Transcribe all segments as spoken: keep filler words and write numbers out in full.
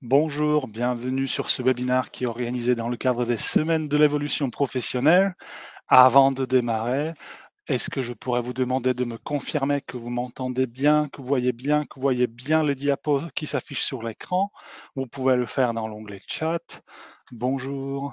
Bonjour, bienvenue sur ce webinaire qui est organisé dans le cadre des Semaines de l'évolution professionnelle. Avant de démarrer, est-ce que je pourrais vous demander de me confirmer que vous m'entendez bien, que vous voyez bien, que vous voyez bien les diapos qui s'affichent sur l'écran? Vous pouvez le faire dans l'onglet chat. Bonjour,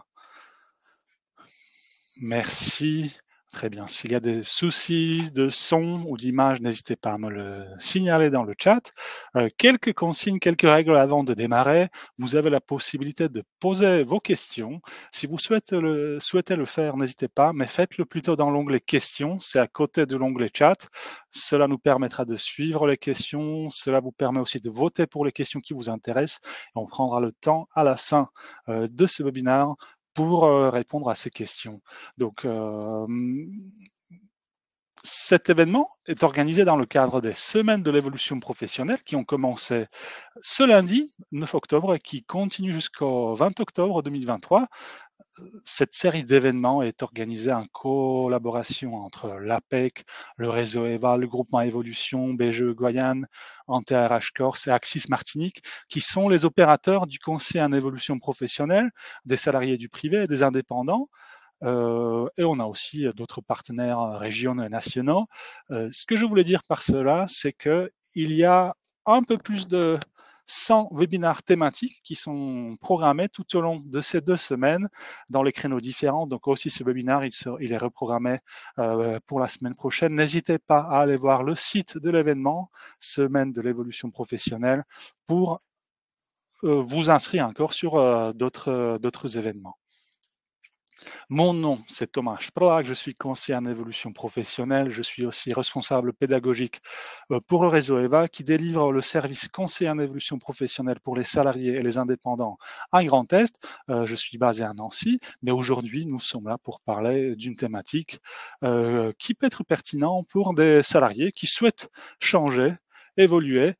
merci. Très bien. S'il y a des soucis de son ou d'image, n'hésitez pas à me le signaler dans le chat. Euh, quelques consignes, quelques règles avant de démarrer. Vous avez la possibilité de poser vos questions. Si vous souhaitez le, souhaitez le faire, n'hésitez pas, mais faites-le plutôt dans l'onglet questions. C'est à côté de l'onglet chat. Cela nous permettra de suivre les questions. Cela vous permet aussi de voter pour les questions qui vous intéressent. Et on prendra le temps à la fin euh, de ce webinaire pour euh, répondre à ces questions. Donc, euh, cet événement est organisé dans le cadre des Semaines de l'évolution professionnelle qui ont commencé ce lundi neuf octobre et qui continuent jusqu'au vingt octobre deux mille vingt-trois. Cette série d'événements est organisée en collaboration entre l'APEC, le réseau EVA, le groupement Évolution, B G E Goyane, Ante-R H Corse et Axis Martinique, qui sont les opérateurs du conseil en évolution professionnelle, des salariés du privé et des indépendants. Euh, et on a aussi d'autres partenaires régionaux et nationaux. Euh, ce que je voulais dire par cela, c'est qu'il y a un peu plus de cent webinaires thématiques qui sont programmés tout au long de ces deux semaines dans les créneaux différents. Donc aussi ce webinaire, il, se, il est reprogrammé euh, pour la semaine prochaine. N'hésitez pas à aller voir le site de l'événement, Semaine de l'évolution professionnelle, pour euh, vous inscrire encore sur euh, d'autres, d'autres événements. Mon nom, c'est Thomas Sprlak, je suis conseiller en évolution professionnelle, je suis aussi responsable pédagogique euh, pour le réseau EVA qui délivre le service conseil en évolution professionnelle pour les salariés et les indépendants à Grand Est. Euh, je suis basé à Nancy, mais aujourd'hui, nous sommes là pour parler d'une thématique euh, qui peut être pertinente pour des salariés qui souhaitent changer, évoluer,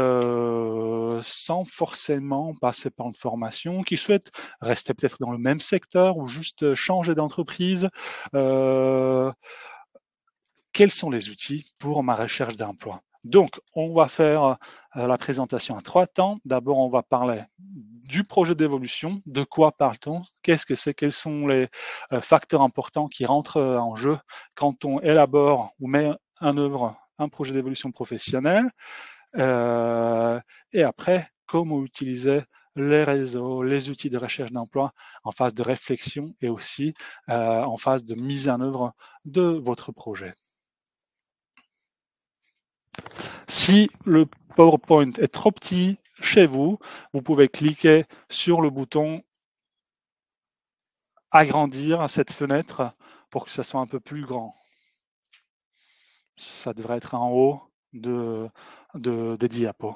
euh, sans forcément passer par une formation, qui souhaitent rester peut-être dans le même secteur ou juste changer d'entreprise. Euh, quels sont les outils pour ma recherche d'emploi? Donc, on va faire euh, la présentation à trois temps. D'abord, on va parler du projet d'évolution. De quoi parle-t-on? Qu'est-ce que c'est? Quels sont les euh, facteurs importants qui rentrent euh, en jeu quand on élabore ou met en œuvre un projet d'évolution professionnelle? Euh, et après, comment utiliser les réseaux, les outils de recherche d'emploi en phase de réflexion et aussi euh, en phase de mise en œuvre de votre projet. Si le PowerPoint est trop petit chez vous, vous pouvez cliquer sur le bouton agrandir cette fenêtre pour que ça soit un peu plus grand. Ça devrait être en haut de, de, des diapos.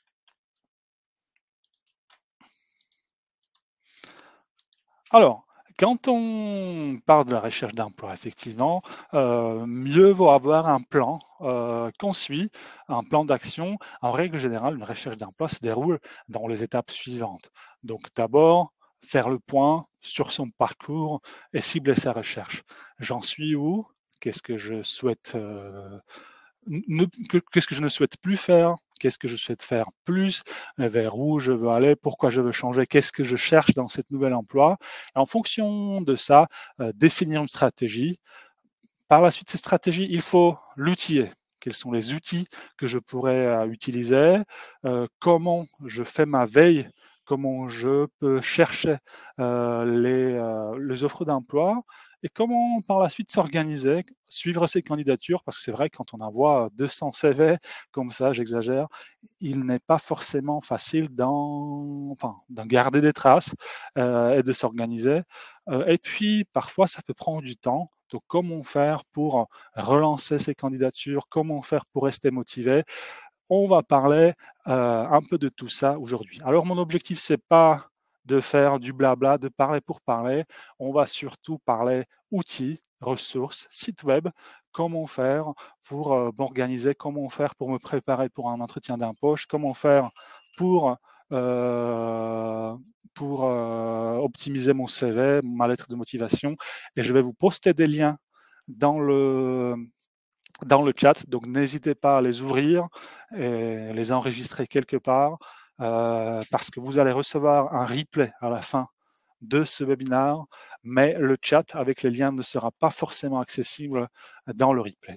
Alors, quand on parle de la recherche d'emploi, effectivement, euh, mieux vaut avoir un plan euh, qu'on suit, un plan d'action. En règle générale, une recherche d'emploi se déroule dans les étapes suivantes. Donc, d'abord, faire le point sur son parcours et cibler sa recherche. J'en suis où? Qu'est-ce que je souhaite euh, Qu'est-ce que je ne souhaite plus faire? Qu'est-ce que je souhaite faire plus? Vers où je veux aller? Pourquoi je veux changer? Qu'est-ce que je cherche dans cet nouvel emploi? Et en fonction de ça, euh, définir une stratégie. Par la suite, cette stratégie, il faut l'outiller. Quels sont les outils que je pourrais euh, utiliser? Euh, comment je fais ma veille? Comment je peux chercher euh, les, euh, les offres d'emploi? Et comment par la suite s'organiser, suivre ces candidatures? Parce que c'est vrai, quand on envoie deux cents C V, comme ça, j'exagère, il n'est pas forcément facile d'en enfin, d'en garder des traces euh, et de s'organiser. Euh, et puis, parfois, ça peut prendre du temps. Donc, comment faire pour relancer ces candidatures? Comment faire pour rester motivé? On va parler euh, un peu de tout ça aujourd'hui. Alors, mon objectif, c'est pas de faire du blabla, de parler pour parler. On va surtout parler outils, ressources, sites web, comment faire pour euh, m'organiser, comment faire pour me préparer pour un entretien d'embauche, comment faire pour, euh, pour euh, optimiser mon C V, ma lettre de motivation. Et je vais vous poster des liens dans le, dans le chat. Donc, n'hésitez pas à les ouvrir et les enregistrer quelque part. euh, parce que vous allez recevoir un replay à la fin de ce webinaire, mais le chat avec les liens ne sera pas forcément accessible dans le replay.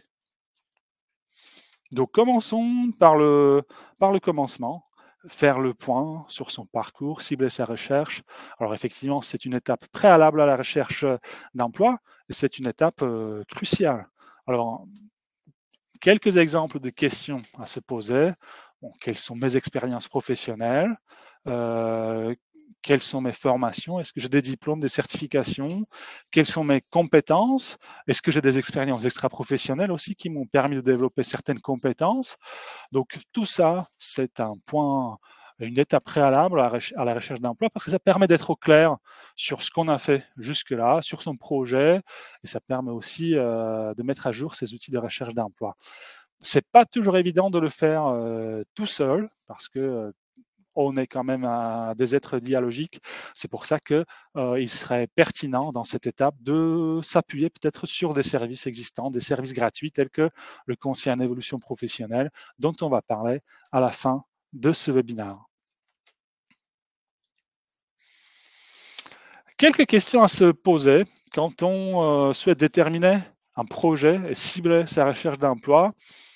Donc commençons par le, par le commencement, faire le point sur son parcours, cibler sa recherche. Alors effectivement, c'est une étape préalable à la recherche d'emploi et c'est une étape euh, cruciale. Alors, quelques exemples de questions à se poser. Bon, quelles sont mes expériences professionnelles? Euh, quelles sont mes formations? Est-ce que j'ai des diplômes, des certifications? Quelles sont mes compétences? Est-ce que j'ai des expériences extra-professionnelles aussi qui m'ont permis de développer certaines compétences? Donc tout ça, c'est un point, une étape préalable à la recherche d'emploi parce que ça permet d'être au clair sur ce qu'on a fait jusque-là, sur son projet, et ça permet aussi euh, de mettre à jour ces outils de recherche d'emploi. C'est pas toujours évident de le faire euh, tout seul parce que euh, on est quand même un, des êtres dialogiques. C'est pour ça que euh, il serait pertinent dans cette étape de s'appuyer peut-être sur des services existants, des services gratuits tels que le conseil en évolution professionnelle dont on va parler à la fin de ce webinaire. Quelques questions à se poser quand on euh, souhaite déterminer un projet et cibler sa recherche d'emploi.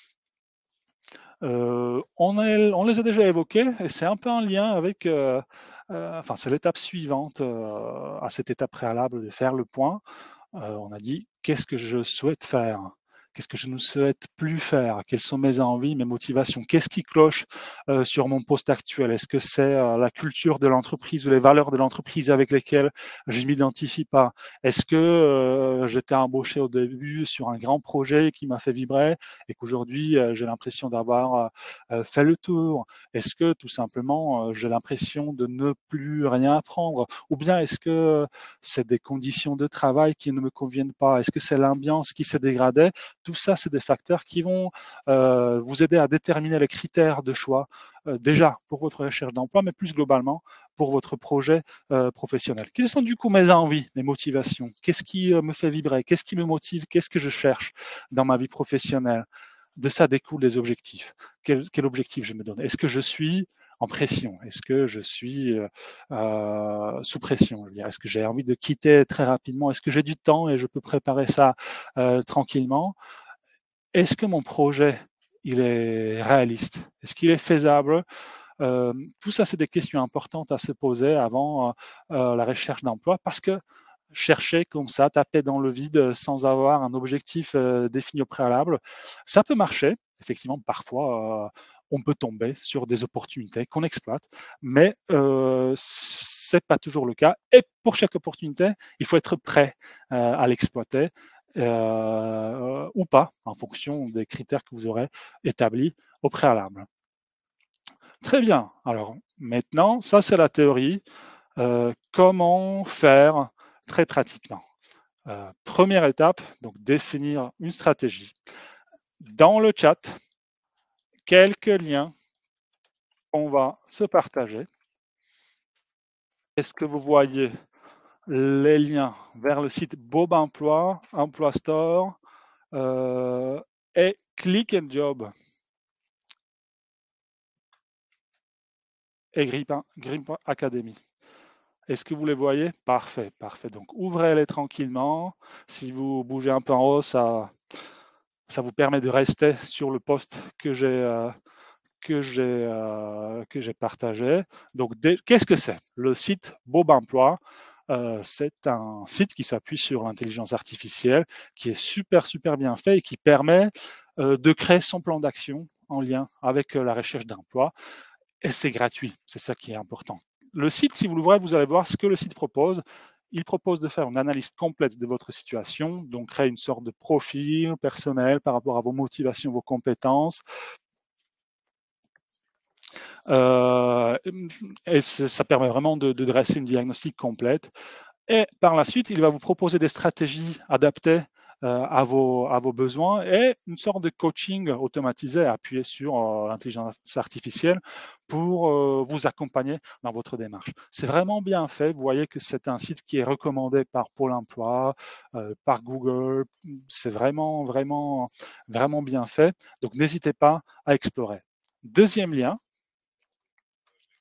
Euh, on, est, on, les a déjà évoqués et c'est un peu en lien avec, euh, euh, enfin c'est l'étape suivante euh, à cette étape préalable de faire le point. Euh, on a dit qu'est-ce que je souhaite faire? Qu'est-ce que je ne souhaite plus faire? Quelles sont mes envies, mes motivations? Qu'est-ce qui cloche euh, sur mon poste actuel? Est-ce que c'est euh, la culture de l'entreprise ou les valeurs de l'entreprise avec lesquelles je ne m'identifie pas? Est-ce que euh, j'étais embauché au début sur un grand projet qui m'a fait vibrer et qu'aujourd'hui euh, j'ai l'impression d'avoir euh, fait le tour? Est-ce que tout simplement euh, j'ai l'impression de ne plus rien apprendre? Ou bien est-ce que c'est des conditions de travail qui ne me conviennent pas? Est-ce que c'est l'ambiance qui s'est dégradée? Tout ça, c'est des facteurs qui vont euh, vous aider à déterminer les critères de choix, euh, déjà pour votre recherche d'emploi, mais plus globalement pour votre projet euh, professionnel. Quelles sont du coup mes envies, mes motivations? Qu'est-ce qui euh, me fait vibrer? Qu'est-ce qui me motive? Qu'est-ce que je cherche dans ma vie professionnelle? De ça découlent les objectifs. Quel, quel objectif je me donne? Est-ce que je suis en pression? Est-ce que je suis euh, sous pression? Je veux dire, est-ce que j'ai envie de quitter très rapidement? Est-ce que j'ai du temps et je peux préparer ça euh, tranquillement? Est-ce que mon projet, il est réaliste? Est-ce qu'il est faisable? Euh, tout ça, c'est des questions importantes à se poser avant euh, la recherche d'emploi parce que chercher comme ça, taper dans le vide sans avoir un objectif euh, défini au préalable, ça peut marcher. Effectivement, parfois, euh, on peut tomber sur des opportunités qu'on exploite, mais euh, c'est pas toujours le cas. Et pour chaque opportunité, il faut être prêt euh, à l'exploiter euh, ou pas, en fonction des critères que vous aurez établis au préalable. Très bien. Alors maintenant, ça c'est la théorie. Euh, comment faire très pratiquement? Euh, première étape, donc définir une stratégie. Dans le chat, quelques liens on va se partager. Est-ce que vous voyez les liens vers le site Bob Emploi, Emploi Store euh, et Click and Job et Grip, Grip Academy? Est-ce que vous les voyez? Parfait, parfait. Donc ouvrez-les tranquillement. Si vous bougez un peu en haut, ça, ça vous permet de rester sur le poste que j'ai euh, que j'ai euh, que j'ai partagé. Donc qu'est-ce que c'est? Le site Bob Emploi, euh, c'est un site qui s'appuie sur l'intelligence artificielle, qui est super super bien fait et qui permet euh, de créer son plan d'action en lien avec euh, la recherche d'emploi. Et c'est gratuit, c'est ça qui est important. Le site, si vous l'ouvrez, vous allez voir ce que le site propose. Il propose de faire une analyse complète de votre situation, donc créer une sorte de profil personnel par rapport à vos motivations, vos compétences. Euh, et ça permet vraiment de, de dresser une diagnostic complète. Et par la suite, il va vous proposer des stratégies adaptées euh, à, vos, à vos besoins et une sorte de coaching automatisé appuyé sur euh, l'intelligence artificielle pour euh, vous accompagner dans votre démarche. C'est vraiment bien fait. Vous voyez que c'est un site qui est recommandé par Pôle emploi, euh, par Google. C'est vraiment, vraiment, vraiment bien fait. Donc, n'hésitez pas à explorer. Deuxième lien,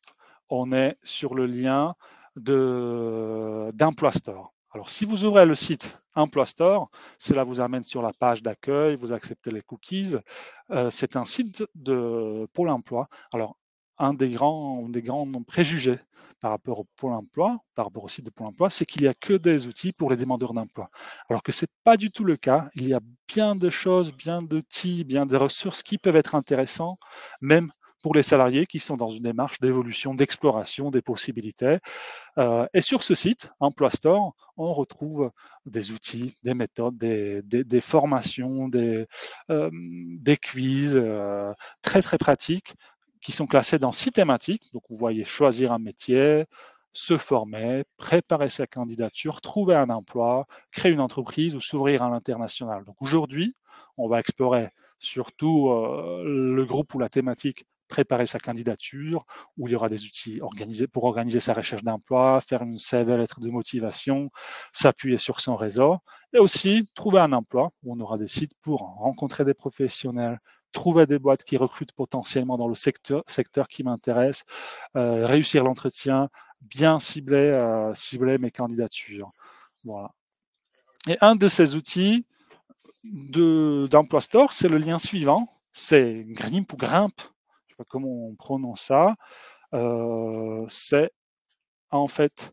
on est sur le lien d'Emploi Store. Alors, si vous ouvrez le site Emploi Store, cela vous amène sur la page d'accueil, vous acceptez les cookies. Euh, c'est un site de Pôle emploi. Alors, un des grands, des grands préjugés par rapport au Pôle emploi, par rapport au site de Pôle emploi, c'est qu'il n'y a que des outils pour les demandeurs d'emploi. Alors que ce n'est pas du tout le cas. Il y a bien de choses, bien d'outils, bien de ressources qui peuvent être intéressants, même pour les salariés qui sont dans une démarche d'évolution, d'exploration des possibilités. Euh, et sur ce site, Emploi Store, on retrouve des outils, des méthodes, des, des, des formations, des, euh, des quiz euh, très très pratiques qui sont classés dans six thématiques. Donc vous voyez choisir un métier, se former, préparer sa candidature, trouver un emploi, créer une entreprise ou s'ouvrir à l'international. Donc aujourd'hui, on va explorer surtout euh, le groupe ou la thématique préparer sa candidature, où il y aura des outils organisés pour organiser sa recherche d'emploi, faire une C V, lettre de motivation, s'appuyer sur son réseau, et aussi trouver un emploi, où on aura des sites pour rencontrer des professionnels, trouver des boîtes qui recrutent potentiellement dans le secteur, secteur qui m'intéresse, euh, réussir l'entretien, bien cibler, euh, cibler mes candidatures. Voilà. Et un de ces outils d'Emploi Store, c'est le lien suivant, c'est Grimp ou Grimp, je ne sais pas comment on prononce ça, euh, c'est en fait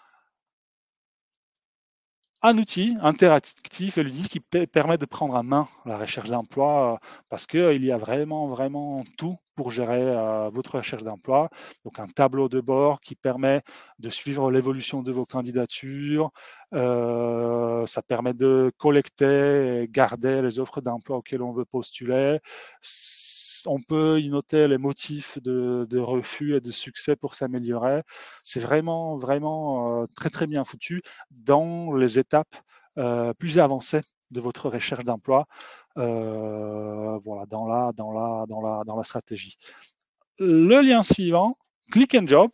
un outil interactif et ludique qui permet de prendre en main la recherche d'emploi euh, parce qu'il euh, y a vraiment, vraiment tout pour gérer euh, votre recherche d'emploi. Donc un tableau de bord qui permet de suivre l'évolution de vos candidatures. Euh, ça permet de collecter et garder les offres d'emploi auxquelles on veut postuler. On peut y noter les motifs de, de refus et de succès pour s'améliorer. C'est vraiment, vraiment euh, très, très bien foutu dans les étapes euh, plus avancées de votre recherche d'emploi, euh, voilà, dans la, dans, la, dans, la, dans la stratégie. Le lien suivant, Click and Job,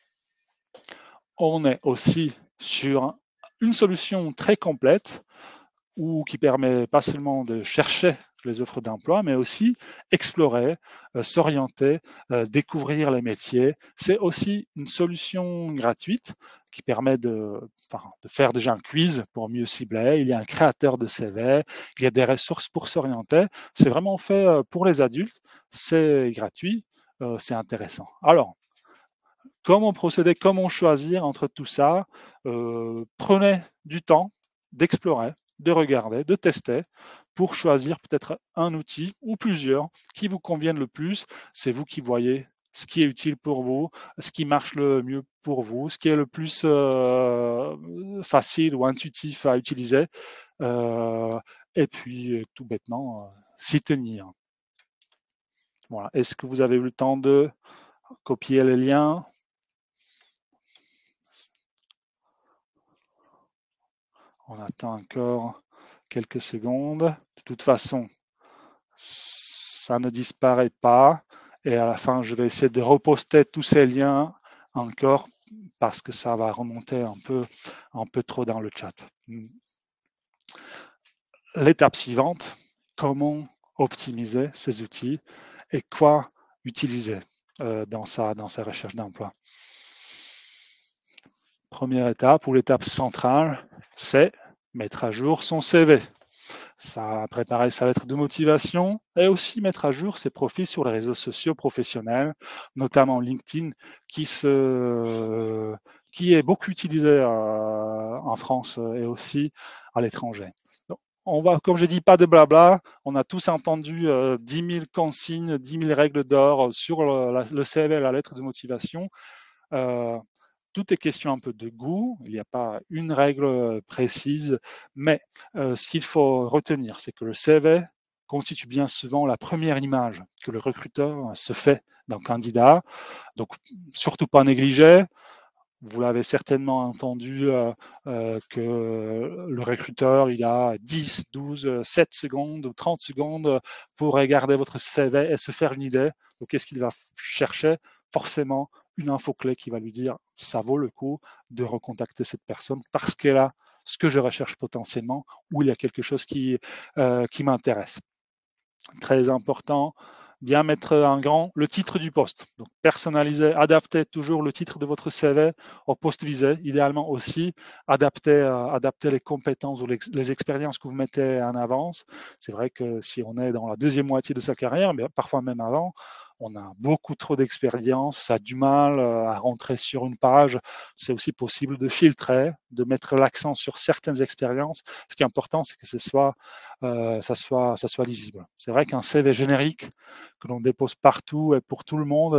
on est aussi sur une solution très complète ou qui permet pas seulement de chercher les offres d'emploi, mais aussi explorer, euh, s'orienter, euh, découvrir les métiers. C'est aussi une solution gratuite qui permet de, enfin, de faire déjà un quiz pour mieux cibler. Il y a un créateur de C V, il y a des ressources pour s'orienter. C'est vraiment fait euh, pour les adultes, c'est gratuit, euh, c'est intéressant. Alors, comment procéder, comment choisir entre tout ça? euh, Prenez du temps d'explorer, de regarder, de tester pour choisir peut-être un outil ou plusieurs qui vous conviennent le plus. C'est vous qui voyez ce qui est utile pour vous, ce qui marche le mieux pour vous, ce qui est le plus euh, facile ou intuitif à utiliser. Euh, et puis, tout bêtement, euh, s'y tenir. Voilà. Est-ce que vous avez eu le temps de copier les liens? On attend encore quelques secondes. De toute façon, ça ne disparaît pas. Et à la fin, je vais essayer de reposter tous ces liens encore parce que ça va remonter un peu, un peu trop dans le chat. L'étape suivante, comment optimiser ces outils et quoi utiliser euh, dans, sa, dans sa recherche d'emploi. Première étape ou l'étape centrale, c'est mettre à jour son C V. Ça a préparé sa lettre de motivation et aussi mettre à jour ses profils sur les réseaux sociaux professionnels, notamment LinkedIn, qui, se, qui est beaucoup utilisé euh, en France et aussi à l'étranger. On va, comme je dis, pas de blabla. On a tous entendu euh, dix mille consignes, dix mille règles d'or sur le, la, le C V et la lettre de motivation. Euh, tout est question un peu de goût, il n'y a pas une règle précise, mais euh, ce qu'il faut retenir, c'est que le C V constitue bien souvent la première image que le recruteur se fait d'un candidat, donc surtout pas négliger. Vous l'avez certainement entendu euh, euh, que le recruteur, il a dix, douze, sept secondes ou trente secondes pour regarder votre C V et se faire une idée. Donc, qu'est-ce qu'il va chercher? Forcément, une info clé qui va lui dire ça vaut le coup de recontacter cette personne parce qu'elle a ce que je recherche potentiellement ou il y a quelque chose qui, euh, qui m'intéresse. Très important bien mettre en grand le titre du poste. Donc, personnaliser, adapter toujours le titre de votre C V au poste visé. Idéalement aussi, adapter, euh, adapter les compétences ou les, les expériences que vous mettez en avance. C'est vrai que si on est dans la deuxième moitié de sa carrière, mais parfois même avant, on a beaucoup trop d'expérience, ça a du mal à rentrer sur une page. C'est aussi possible de filtrer, de mettre l'accent sur certaines expériences. Ce qui est important, c'est que ce soit, euh, ça, soit, ça soit lisible. C'est vrai qu'un C V générique que l'on dépose partout et pour tout le monde,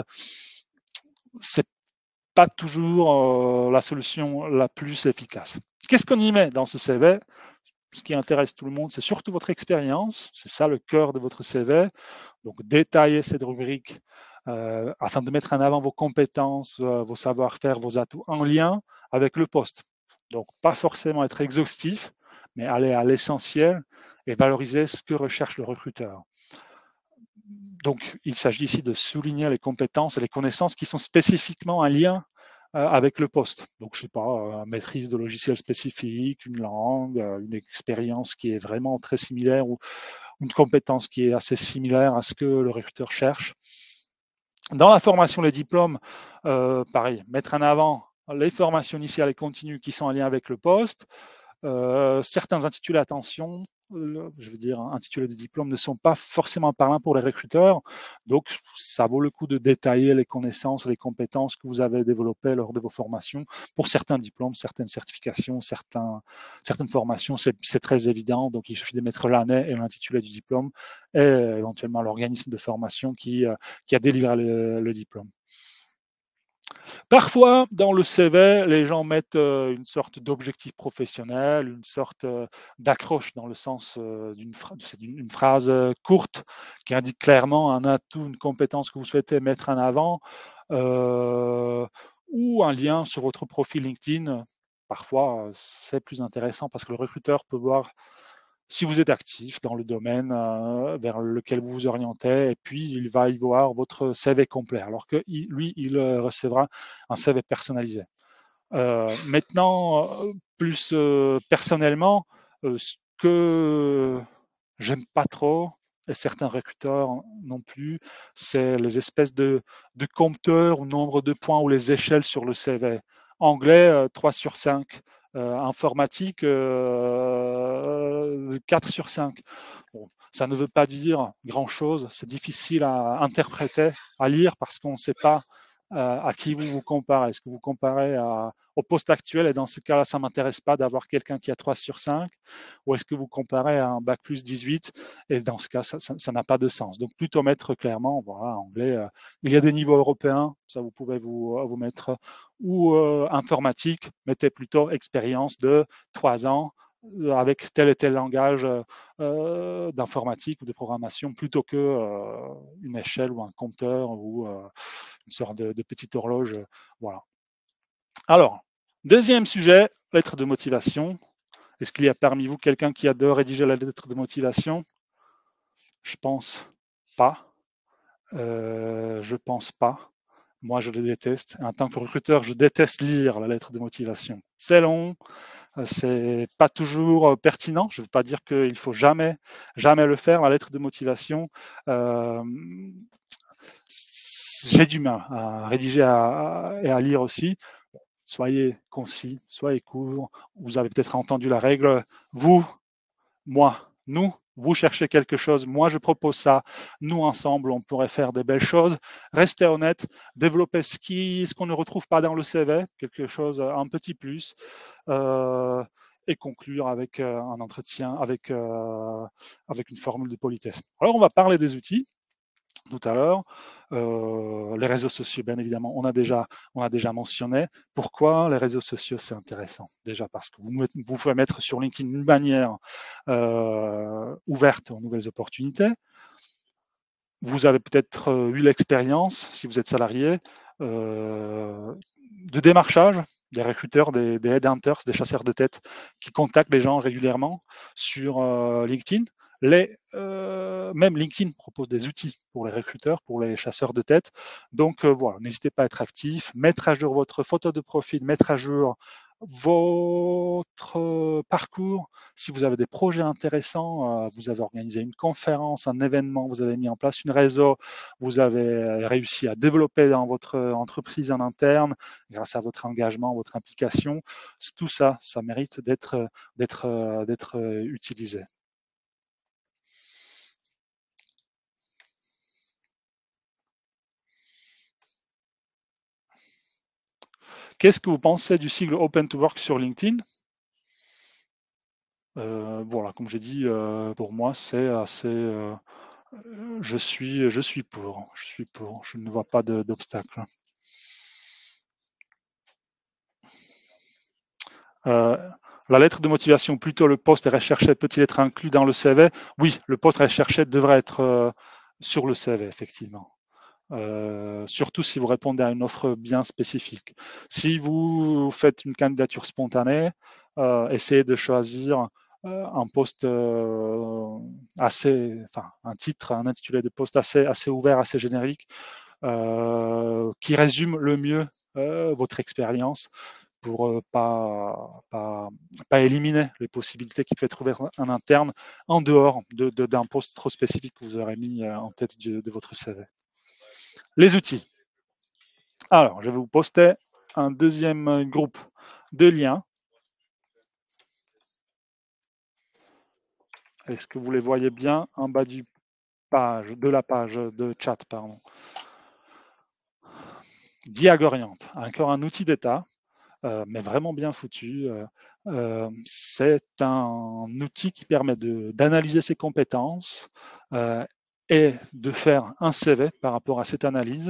c'est pas toujours euh, la solution la plus efficace. Qu'est-ce qu'on y met dans ce C V? Ce qui intéresse tout le monde, c'est surtout votre expérience. C'est ça le cœur de votre C V. Donc, détailler cette rubrique euh, afin de mettre en avant vos compétences, euh, vos savoir-faire, vos atouts en lien avec le poste. Donc, pas forcément être exhaustif, mais aller à l'essentiel et valoriser ce que recherche le recruteur. Donc, il s'agit ici de souligner les compétences et les connaissances qui sont spécifiquement en lien euh, avec le poste. Donc, je ne sais pas, euh, maîtrise de logiciels spécifiques, une langue, euh, une expérience qui est vraiment très similaire ou une compétence qui est assez similaire à ce que le recruteur cherche. Dans la formation, les diplômes, euh, pareil, mettre en avant les formations initiales et continues qui sont en lien avec le poste. Euh, certains intitulés, attention, euh, je veux dire, intitulés de diplôme ne sont pas forcément parlants pour les recruteurs. Donc, ça vaut le coup de détailler les connaissances, les compétences que vous avez développées lors de vos formations. Pour certains diplômes, certaines certifications, certains, certaines formations, c'est très évident. Donc, il suffit de mettre l'année et l'intitulé du diplôme et éventuellement l'organisme de formation qui, euh, qui a délivré le, le diplôme. Parfois, dans le C V, les gens mettent euh, une sorte d'objectif professionnel, une sorte euh, d'accroche dans le sens euh, d'une c'est une, une phrase euh, courte qui indique clairement un atout, une compétence que vous souhaitez mettre en avant, euh, ou un lien sur votre profil LinkedIn. Parfois, euh, c'est plus intéressant parce que le recruteur peut voir si vous êtes actif dans le domaine euh, vers lequel vous vous orientez, et puis il va y voir votre C V complet, alors que il, lui, il euh, recevra un C V personnalisé. Euh, maintenant, euh, plus euh, personnellement, euh, ce que j'aime pas trop, et certains recruteurs non plus, c'est les espèces de, de compteurs ou nombre de points ou les échelles sur le C V. Anglais, euh, trois sur cinq. Euh, informatique, euh, quatre sur cinq. Bon, ça ne veut pas dire grand-chose, c'est difficile à interpréter, à lire, parce qu'on ne sait pas euh, à qui vous vous comparez. Est-ce que vous comparez à, au poste actuel, et dans ce cas-là, ça ne m'intéresse pas d'avoir quelqu'un qui a trois sur cinq, ou est-ce que vous comparez à un bac plus dix-huit, et dans ce cas, ça n'a pas de sens. Donc, plutôt mettre clairement, voilà, anglais, euh, il y a des niveaux européens, ça vous pouvez vous, vous mettre, ou euh, informatique, mettez plutôt expérience de trois ans avec tel et tel langage euh, d'informatique ou de programmation, plutôt que euh, une échelle ou un compteur ou euh, une sorte de, de petite horloge. Euh, voilà. Alors, deuxième sujet, lettre de motivation. Est-ce qu'il y a parmi vous quelqu'un qui adore rédiger la lettre de motivation? Je pense pas. Euh, je pense pas. Moi, je le déteste. En tant que recruteur, je déteste lire la lettre de motivation. C'est long, c'est pas toujours pertinent. Je ne veux pas dire qu'il faut jamais, jamais le faire. La lettre de motivation, euh, j'ai du mal à rédiger à, et à lire aussi. Soyez concis, soyez court. Vous avez peut-être entendu la règle. Vous, moi, nous, vous cherchez quelque chose, moi je propose ça, nous ensemble on pourrait faire des belles choses. Restez honnête, développez ce qui, ce qu'on ne retrouve pas dans le C V, quelque chose, un petit plus, euh, et conclure avec euh, un entretien, avec, euh, avec une formule de politesse. Alors on va parler des outils tout à l'heure. Euh, les réseaux sociaux, bien évidemment, on a déjà, on a déjà mentionné. Pourquoi les réseaux sociaux, c'est intéressant? Déjà parce que vous, vous pouvez mettre sur LinkedIn une bannière euh, ouverte aux nouvelles opportunités. Vous avez peut-être euh, eu l'expérience, si vous êtes salarié, euh, de démarchage, des recruteurs, des, des headhunters, des chasseurs de tête qui contactent les gens régulièrement sur euh, LinkedIn. Les, euh, même LinkedIn propose des outils pour les recruteurs, pour les chasseurs de tête. Donc euh, voilà, n'hésitez pas à être actif, mettre à jour votre photo de profil, mettre à jour votre parcours, si vous avez des projets intéressants, euh, vous avez organisé une conférence, un événement, vous avez mis en place une réseau, vous avez réussi à développer dans votre entreprise en interne grâce à votre engagement, votre implication, tout ça, ça mérite d'être d'être d'être utilisé. Qu'est-ce que vous pensez du sigle Open to Work sur LinkedIn? euh, Voilà, comme j'ai dit, euh, pour moi, c'est assez. Euh, je suis, je suis pour. Je suis pour. Je ne vois pas d'obstacle. Euh, la lettre de motivation, plutôt le poste recherché peut-il être inclus dans le C V? Oui, le poste recherché devrait être euh, sur le C V, effectivement. Euh, surtout si vous répondez à une offre bien spécifique. Si vous faites une candidature spontanée, euh, essayez de choisir euh, un poste euh, assez, enfin un titre, un intitulé de poste assez, assez ouvert, assez générique, euh, qui résume le mieux euh, votre expérience pour euh, pas, pas, pas éliminer les possibilités qui peuvent être ouvertes en interne en dehors de, de, d'un poste trop spécifique que vous aurez mis en tête de, de votre C V. Les outils. Alors, je vais vous poster un deuxième groupe de liens. Est-ce que vous les voyez bien en bas du page, de la page de chat, pardon. Diagoriante, encore un outil d'état, euh, mais vraiment bien foutu. Euh, euh, c'est un outil qui permet d'analyser ses compétences euh, et de faire un C V par rapport à cette analyse.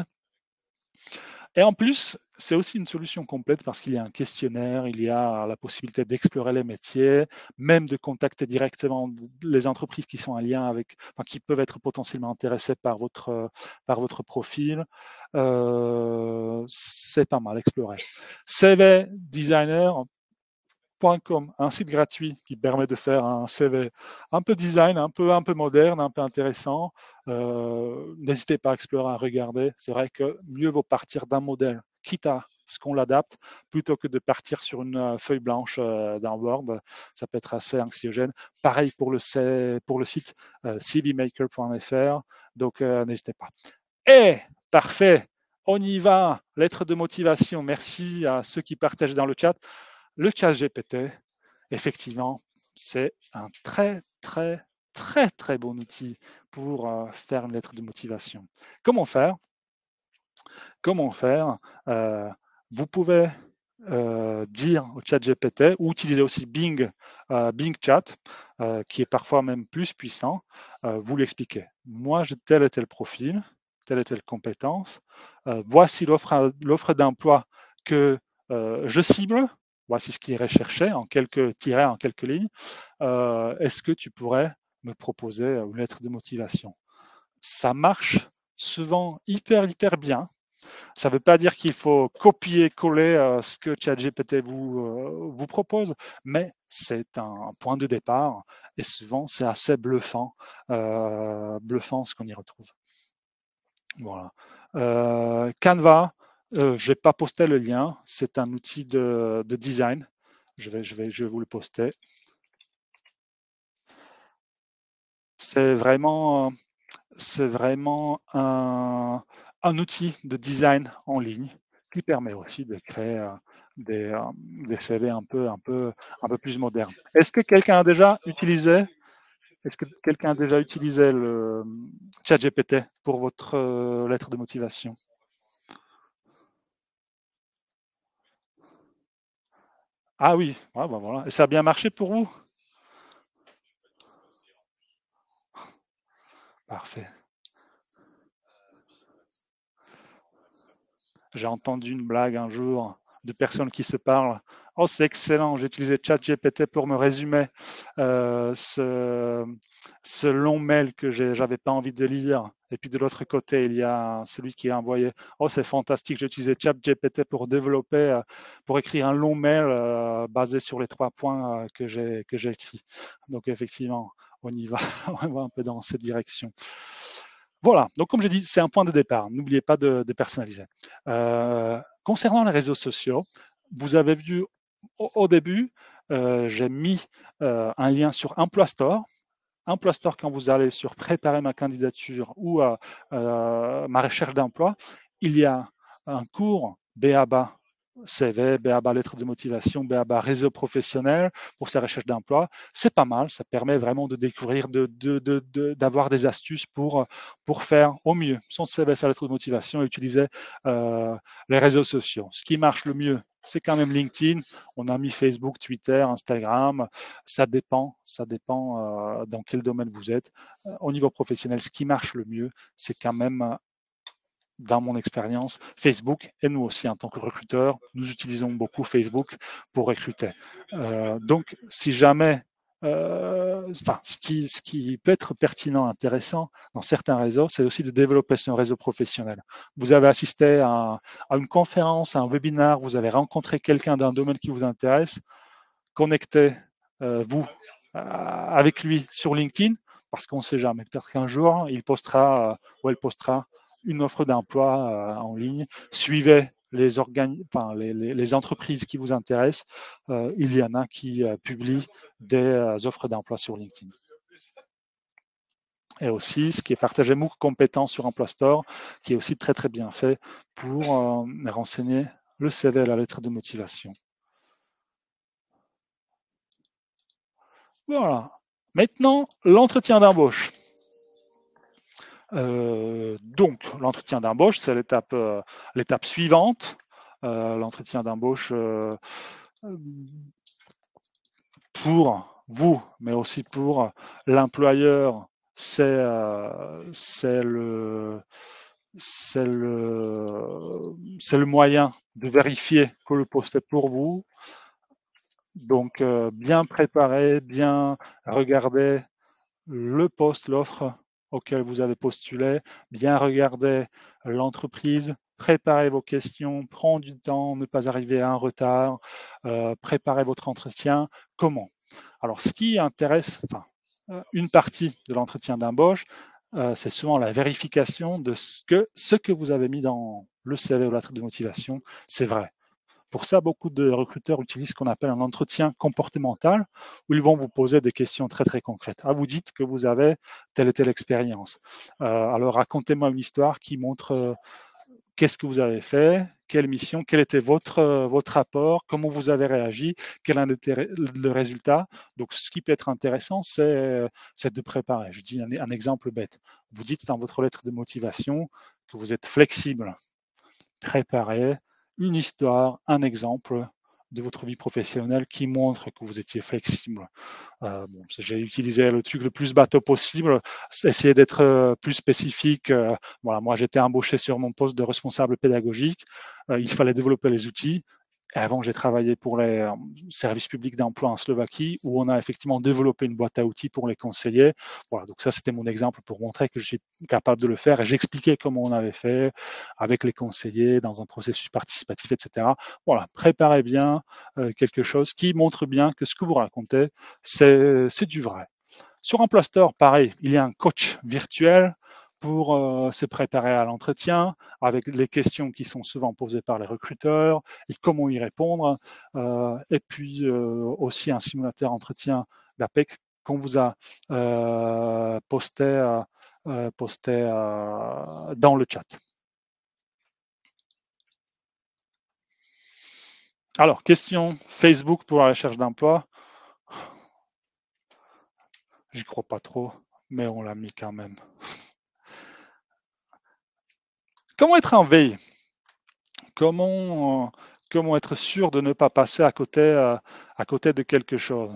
Et en plus, c'est aussi une solution complète parce qu'il y a un questionnaire, il y a la possibilité d'explorer les métiers, même de contacter directement les entreprises qui sont en lien avec, enfin, qui peuvent être potentiellement intéressées par votre, par votre profil. Euh, c'est pas mal exploré. C V Designer, .com, un site gratuit qui permet de faire un C V un peu design, un peu, un peu moderne, un peu intéressant. Euh, n'hésitez pas à explorer, à regarder. C'est vrai que mieux vaut partir d'un modèle, quitte à ce qu'on l'adapte, plutôt que de partir sur une feuille blanche euh, d'un Word. Ça peut être assez anxiogène. Pareil pour le, C, pour le site euh, c v maker point f r. Donc, euh, n'hésitez pas. Et parfait, on y va. Lettre de motivation. Merci à ceux qui partagent dans le chat. Le chat G P T, effectivement, c'est un très, très, très, très bon outil pour euh, faire une lettre de motivation. Comment faire? Comment faire? Euh, vous pouvez euh, dire au chat G P T ou utiliser aussi Bing, euh, Bing Chat, euh, qui est parfois même plus puissant. Euh, vous l'expliquez. Moi, j'ai tel et tel profil, telle et telle compétence. Euh, voici l'offre d'emploi que euh, je cible. Voici ce qui est recherché en quelques tirets, en quelques lignes. Euh, Est-ce que tu pourrais me proposer une lettre de motivation? Ça marche souvent hyper, hyper bien. Ça ne veut pas dire qu'il faut copier-coller euh, ce que ChatGPT vous, euh, vous propose, mais c'est un point de départ et souvent c'est assez bluffant, euh, bluffant ce qu'on y retrouve. Voilà. Euh, Canva, euh, je n'ai pas posté le lien, c'est un outil de, de design. Je vais, je, vais, je vais vous le poster. C'est vraiment, c'est vraiment un, un outil de design en ligne qui permet aussi de créer euh, des, euh, des C V un peu, un peu, un peu plus modernes. Est-ce que quelqu'un a déjà utilisé, est-ce que quelqu'un a déjà utilisé le ChatGPT pour votre euh, lettre de motivation? Ah oui, ah bah voilà. Et ça a bien marché pour vous? Parfait. J'ai entendu une blague un jour de personnes qui se parlent. Oh, c'est excellent, j'ai utilisé ChatGPT pour me résumer euh, ce, ce long mail que j'avais pas envie de lire. Et puis de l'autre côté, il y a celui qui a envoyé. Oh, c'est fantastique, j'ai utilisé ChatGPT pour développer, euh, pour écrire un long mail euh, basé sur les trois points euh, que j'ai que j'ai écrits. Donc effectivement, on y va, on va un peu dans cette direction. Voilà, donc comme j'ai dit, c'est un point de départ. N'oubliez pas de, de personnaliser. Euh, concernant les réseaux sociaux, vous avez vu au, au début, euh, j'ai mis euh, un lien sur Emploi Store. Emploi Store, quand vous allez sur préparer ma candidature ou euh, euh, ma recherche d'emploi, il y a un cours B A B A C V, B A B A lettre de motivation, B A B A réseau professionnel pour sa recherche d'emploi. C'est pas mal, ça permet vraiment de découvrir, de, de, de, de, d'avoir des astuces pour, pour faire au mieux son C V, sa lettre de motivation et utiliser euh, les réseaux sociaux. Ce qui marche le mieux, c'est quand même LinkedIn. On a mis Facebook, Twitter, Instagram. Ça dépend, ça dépend euh, dans quel domaine vous êtes. Euh, au niveau professionnel, ce qui marche le mieux, c'est quand même dans mon expérience, Facebook, et nous aussi en tant que recruteurs, nous utilisons beaucoup Facebook pour recruter. Euh, donc, si jamais, euh, enfin, ce qui, ce qui peut être pertinent, intéressant dans certains réseaux, c'est aussi de développer son réseau professionnel. Vous avez assisté à, à une conférence, à un webinaire, vous avez rencontré quelqu'un d'un domaine qui vous intéresse, connectez euh, vous euh, avec lui sur LinkedIn, parce qu'on ne sait jamais. Peut-être qu'un jour, il postera euh, ou elle postera une offre d'emploi euh, en ligne. Suivez les, organi- enfin, les, les, les entreprises qui vous intéressent. Euh, il y en a qui euh, publient des euh, offres d'emploi sur LinkedIn. Et aussi, ce qui est partagé MOOC compétent sur Emploi Store, qui est aussi très très bien fait pour euh, renseigner le C V et la lettre de motivation. Voilà. Maintenant, l'entretien d'embauche. Euh, donc, l'entretien d'embauche, c'est l'étape euh, l'étape suivante. Euh, l'entretien d'embauche euh, pour vous, mais aussi pour l'employeur, c'est euh, c'est le, c'est le, c'est le moyen de vérifier que le poste est pour vous. Donc, euh, bien préparer, bien regarder le poste, l'offre auquel vous avez postulé, bien regarder l'entreprise, préparer vos questions, prendre du temps, ne pas arriver à un retard, euh, préparer votre entretien. Comment? Alors, ce qui intéresse, enfin, une partie de l'entretien d'embauche, euh, c'est souvent la vérification de ce que, ce que vous avez mis dans le C V ou la lettre de motivation, c'est vrai. Pour ça, beaucoup de recruteurs utilisent ce qu'on appelle un entretien comportemental, où ils vont vous poser des questions très très concrètes. Ah, vous dites que vous avez telle et telle expérience. Euh, alors racontez-moi une histoire qui montre euh, qu'est-ce que vous avez fait, quelle mission, quel était votre, euh, votre rapport, comment vous avez réagi, quel en était le résultat. Donc, ce qui peut être intéressant, c'est, c'est de préparer. Je dis un, un exemple bête. Vous dites dans votre lettre de motivation que vous êtes flexible. Préparer une histoire, un exemple de votre vie professionnelle qui montre que vous étiez flexible. Euh, bon, j'ai utilisé le truc le plus bateau possible, essayer d'être euh, plus spécifique. Euh, voilà, moi, j'étais embauché sur mon poste de responsable pédagogique. Euh, il fallait développer les outils. Et avant, j'ai travaillé pour les euh, services publics d'emploi en Slovaquie, où on a effectivement développé une boîte à outils pour les conseillers. Voilà, donc ça, c'était mon exemple pour montrer que je suis capable de le faire. Et j'expliquais comment on avait fait avec les conseillers dans un processus participatif, et cetera. Voilà, préparez bien euh, quelque chose qui montre bien que ce que vous racontez, c'est, c'est du vrai. Sur Emploi Store, pareil, il y a un coach virtuel pour euh, se préparer à l'entretien, avec les questions qui sont souvent posées par les recruteurs et comment y répondre. Euh, et puis euh, aussi un simulateur entretien d'A P E C qu'on vous a euh, posté, euh, posté euh, dans le chat. Alors, question Facebook pour la recherche d'emploi. J'y crois pas trop, mais on l'a mis quand même. Comment être en veille? Comment, euh, comment être sûr de ne pas passer à côté, euh, à côté de quelque chose?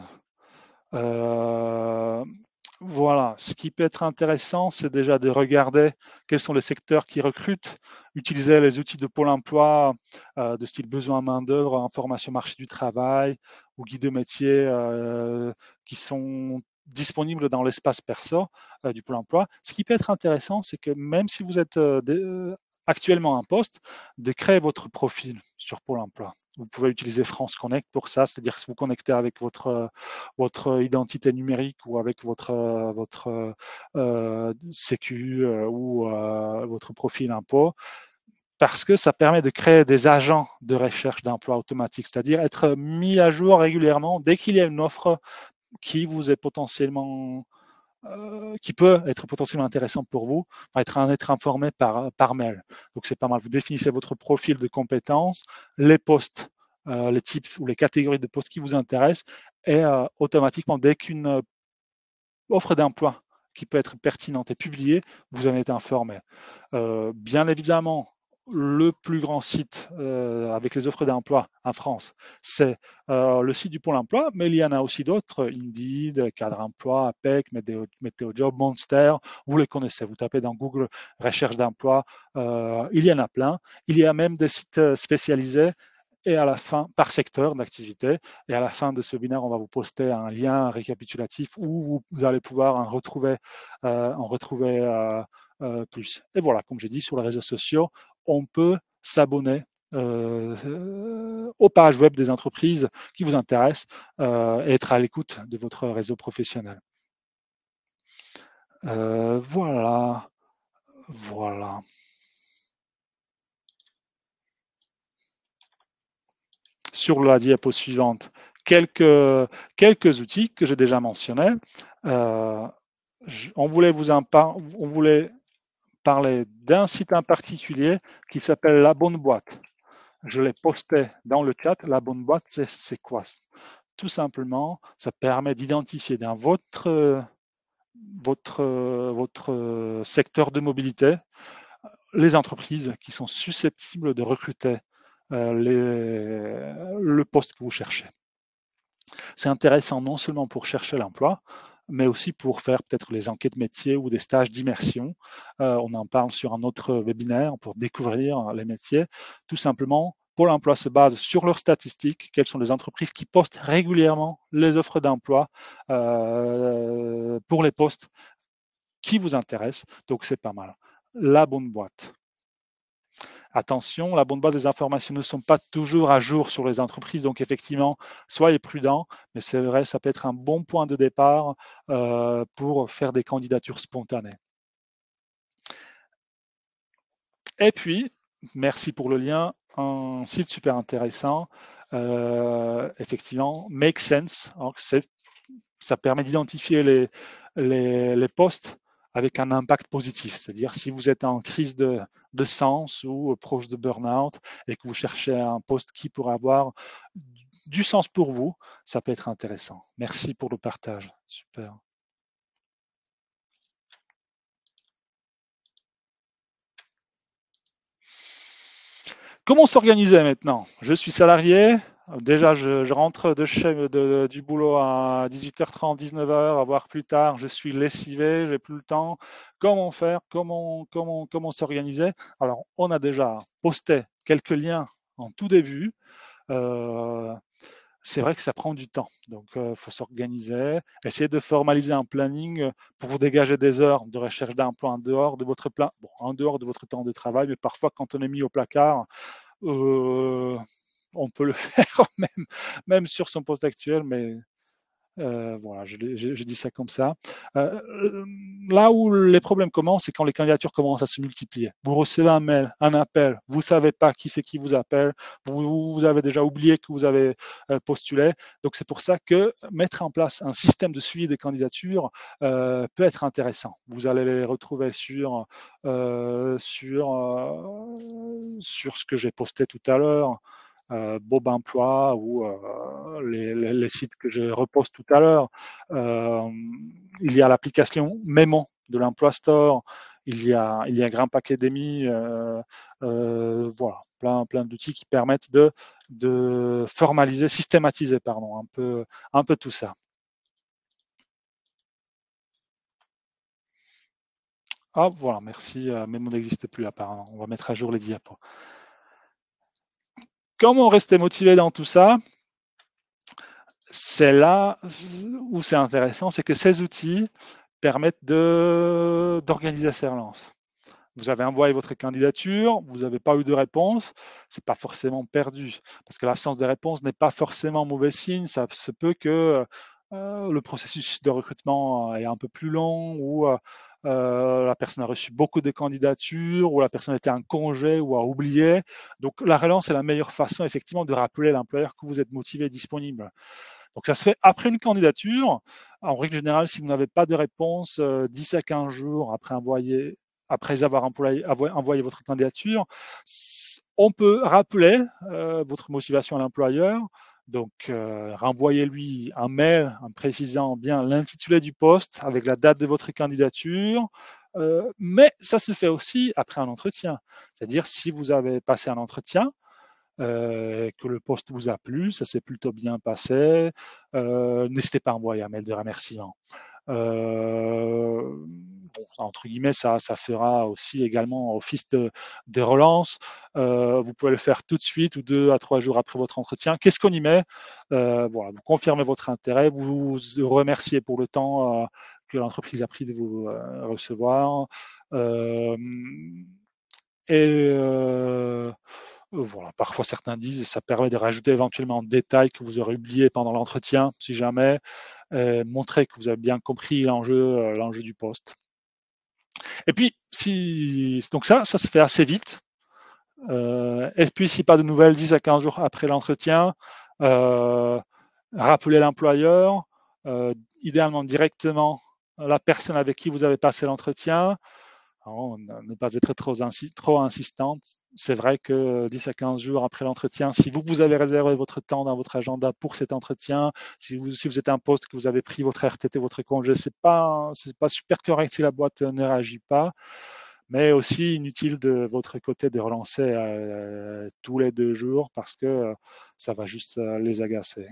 Euh, voilà, ce qui peut être intéressant, c'est déjà de regarder quels sont les secteurs qui recrutent, utiliser les outils de Pôle emploi euh, de style besoin main-d'œuvre, information marché du travail ou guide de métier euh, qui sont disponibles dans l'espace perso euh, du Pôle emploi. Ce qui peut être intéressant, c'est que même si vous êtes euh, de, actuellement en poste, de créer votre profil sur Pôle emploi. Vous pouvez utiliser France Connect pour ça, c'est-à-dire que vous connectez avec votre, votre identité numérique ou avec votre, votre euh, sécu euh, ou euh, votre profil impôt. parce que ça permet de créer des agents de recherche d'emploi automatique, c'est-à-dire être mis à jour régulièrement dès qu'il y a une offre qui vous est potentiellement, euh, qui peut être potentiellement intéressante pour vous, être, être informé par, par mail. Donc c'est pas mal. Vous définissez votre profil de compétences, les postes, euh, les types ou les catégories de postes qui vous intéressent, et euh, automatiquement, dès qu'une offre d'emploi qui peut être pertinente et publiée, vous en êtes informé. Euh, bien évidemment, le plus grand site euh, avec les offres d'emploi en France, c'est euh, le site du Pôle emploi, mais il y en a aussi d'autres, Indeed, Cadre emploi, APEC, Météo, Météo Job, Monster, vous les connaissez, vous tapez dans Google recherche d'emploi, euh, il y en a plein. Il y a même des sites spécialisés et à la fin, par secteur d'activité. Et à la fin de ce webinaire, on va vous poster un lien récapitulatif où vous, vous allez pouvoir en retrouver, euh, en retrouver euh, euh, plus. Et voilà, comme j'ai dit, sur les réseaux sociaux, on peut s'abonner euh, euh, aux pages web des entreprises qui vous intéressent euh, et être à l'écoute de votre réseau professionnel. Euh, voilà, voilà. Sur la diapo suivante, quelques, quelques outils que j'ai déjà mentionnés. Euh, je, on voulait vous en par, on voulait parler d'un site en particulier qui s'appelle La Bonne Boîte. Je l'ai posté dans le chat. La Bonne Boîte, c'est quoi? Tout simplement, ça permet d'identifier dans votre, votre, votre secteur de mobilité les entreprises qui sont susceptibles de recruter euh, les, le poste que vous cherchez. C'est intéressant non seulement pour chercher l'emploi, mais aussi pour faire peut-être les enquêtes métiers ou des stages d'immersion. Euh, on en parle sur un autre webinaire pour découvrir les métiers. Tout simplement, Pôle emploi se base sur leurs statistiques, quelles sont les entreprises qui postent régulièrement les offres d'emploi euh, pour les postes qui vous intéressent. Donc c'est pas mal. La bonne boîte. Attention, la bonne base des informations ne sont pas toujours à jour sur les entreprises, donc effectivement, soyez prudents, mais c'est vrai, ça peut être un bon point de départ euh, pour faire des candidatures spontanées. Et puis, merci pour le lien, un site super intéressant, euh, effectivement, Make Sense, alors ça permet d'identifier les, les, les postes avec un impact positif. C'est-à-dire si vous êtes en crise de, de sens ou proche de burn-out et que vous cherchez un poste qui pourrait avoir du sens pour vous, ça peut être intéressant. Merci pour le partage. Super. Comment s'organiser maintenant? Je suis salarié. Déjà, je, je rentre de chez, de, de, du boulot à dix-huit heures trente, dix-neuf heures, voire plus tard. Je suis lessivé, j'ai plus le temps. Comment faire? Comment, comment, comment s'organiser? Alors, on a déjà posté quelques liens en tout début. Euh, c'est vrai que ça prend du temps. Donc, il euh, faut s'organiser, essayer de formaliser un planning pour vous dégager des heures de recherche d'emploi en dehors de votre plan, bon, en dehors de votre temps de travail. Mais parfois, quand on est mis au placard, euh, on peut le faire même, même sur son poste actuel, mais euh, voilà, je, je, je, dis ça comme ça. Euh, là où les problèmes commencent, c'est quand les candidatures commencent à se multiplier. Vous recevez un mail, un appel, vous ne savez pas qui c'est qui vous appelle, vous, vous, avez déjà oublié que vous avez euh, postulé. Donc c'est pour ça que mettre en place un système de suivi des candidatures euh, peut être intéressant. Vous allez les retrouver sur, euh, sur, euh, sur ce que j'ai posté tout à l'heure. Euh, Bob Emploi ou euh, les, les, les, sites que je repose tout à l'heure. Euh, il y a l'application Memo de l'Emploi Store. Il y a, il y a Grimp Academy. Euh, euh, voilà, plein, plein d'outils qui permettent de, de formaliser, systématiser, pardon, un peu, un peu tout ça. Ah, voilà, merci. Memo n'existe plus apparemment. On va mettre à jour les diapos. Comment rester motivé dans tout ça? C'est là où c'est intéressant, c'est que ces outils permettent d'organiser ces relances. Vous avez envoyé votre candidature, vous n'avez pas eu de réponse, c'est pas forcément perdu, parce que l'absence de réponse n'est pas forcément mauvais signe. Ça se peut que euh, le processus de recrutement est un peu plus long ou euh, la personne a reçu beaucoup de candidatures, ou la personne était en congé ou a oublié. Donc la relance est la meilleure façon effectivement de rappeler à l'employeur que vous êtes motivé et disponible. Donc ça se fait après une candidature. En règle générale, si vous n'avez pas de réponse euh, dix à quinze jours après, envoyer, après avoir employé, envoyé votre candidature, on peut rappeler euh, votre motivation à l'employeur. Donc, euh, renvoyez-lui un mail en précisant bien l'intitulé du poste avec la date de votre candidature. Euh, mais ça se fait aussi après un entretien. C'est-à-dire, si vous avez passé un entretien, euh, que le poste vous a plu, ça s'est plutôt bien passé, euh, n'hésitez pas à envoyer un mail de remerciement. Euh, bon, entre guillemets, ça, ça fera aussi également office de, de relance. Euh, vous pouvez le faire tout de suite ou deux à trois jours après votre entretien. Qu'est-ce qu'on y met? euh, voilà, vous confirmez votre intérêt, vous vous remerciez pour le temps euh, que l'entreprise a pris de vous euh, recevoir. Euh, et euh, voilà, parfois certains disent, ça permet de rajouter éventuellement des détails que vous aurez oubliés pendant l'entretien, si jamais, euh, montrer que vous avez bien compris l'enjeu, euh, l'enjeu du poste. Et puis, si, donc ça, ça se fait assez vite. Euh, et puis, si pas de nouvelles dix à quinze jours après l'entretien, euh, rappelez l'employeur, euh, idéalement directement la personne avec qui vous avez passé l'entretien. Alors, ne pas être trop, insi trop insistante. C'est vrai que dix à quinze jours après l'entretien, si vous, vous avez réservé votre temps dans votre agenda pour cet entretien, si vous, si vous êtes un poste, que vous avez pris votre R T T, votre congé, c'est pas, c'est pas super correct si la boîte ne réagit pas, mais aussi inutile de votre côté de relancer euh, tous les deux jours parce que euh, ça va juste euh, les agacer.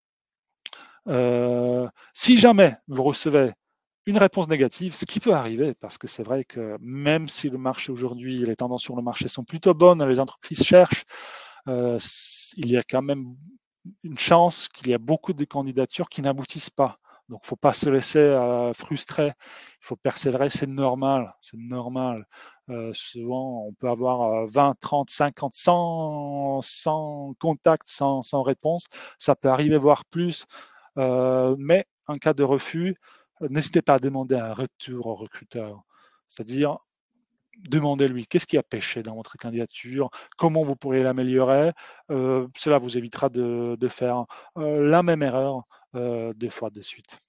Euh, si jamais vous recevez une réponse négative, ce qui peut arriver, parce que c'est vrai que même si le marché aujourd'hui, les tendances sur le marché sont plutôt bonnes, les entreprises cherchent, euh, il y a quand même une chance qu'il y a beaucoup de candidatures qui n'aboutissent pas. Donc, il ne faut pas se laisser euh, frustrer. Il faut persévérer, c'est normal. C'est normal. Euh, souvent, on peut avoir euh, vingt, trente, cinquante, cent, cent contacts sans, sans réponse. Ça peut arriver, voire plus. Euh, mais en cas de refus, euh, n'hésitez pas à demander un retour au recruteur. C'est-à-dire, demandez-lui qu'est-ce qui a pêché dans votre candidature, comment vous pourriez l'améliorer. Euh, cela vous évitera de, de faire euh, la même erreur euh, deux fois de suite.